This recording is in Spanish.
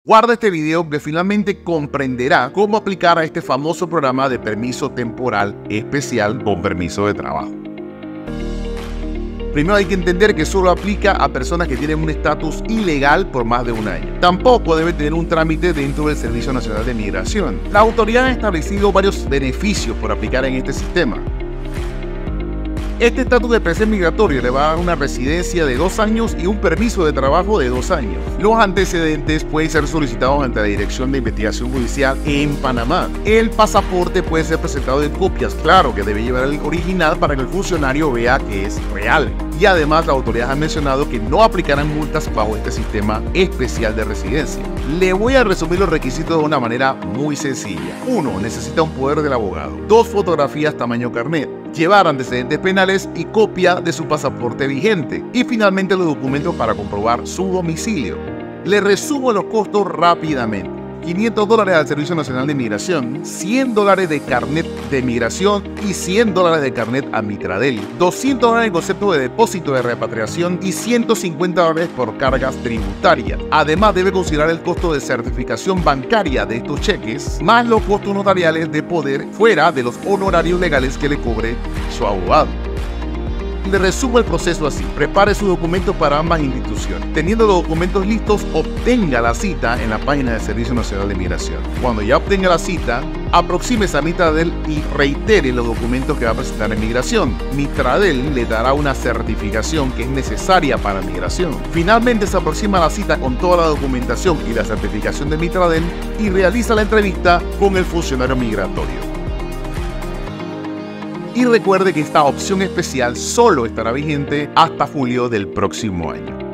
Guarda este video que finalmente comprenderá cómo aplicar a este famoso programa de permiso temporal especial con permiso de trabajo. Primero hay que entender que solo aplica a personas que tienen un estatus ilegal por más de un año. Tampoco debe tener un trámite dentro del Servicio Nacional de Migración. La autoridad ha establecido varios beneficios por aplicar en este sistema. Este estatus de especial migratorio le va a dar una residencia de 2 años y un permiso de trabajo de 2 años. Los antecedentes pueden ser solicitados ante la Dirección de Investigación Judicial en Panamá. El pasaporte puede ser presentado en copias, claro que debe llevar el original para que el funcionario vea que es real. Y además la autoridad ha mencionado que no aplicarán multas bajo este sistema especial de residencia. Le voy a resumir los requisitos de una manera muy sencilla. 1. Necesita un poder del abogado. 2. Fotografías tamaño carnet. Llevar antecedentes penales y copia de su pasaporte vigente. Y finalmente los documentos para comprobar su domicilio. Le resumo los costos rápidamente. $500 al Servicio Nacional de Migración, $100 de carnet de migración y $100 de carnet a Mitradel, $200 en concepto de depósito de repatriación y $150 por cargas tributarias. Además debe considerar el costo de certificación bancaria de estos cheques, más los costos notariales de poder fuera de los honorarios legales que le cobre su abogado. Le resumo el proceso así: prepare sus documentos para ambas instituciones. Teniendo los documentos listos, obtenga la cita en la página del Servicio Nacional de Migración. Cuando ya obtenga la cita, aproxímese a Mitradel y reitere los documentos que va a presentar en migración. Mitradel le dará una certificación que es necesaria para migración. Finalmente se aproxima a la cita con toda la documentación y la certificación de Mitradel y realiza la entrevista con el funcionario migratorio. Y recuerde que esta opción especial solo estará vigente hasta julio del próximo año.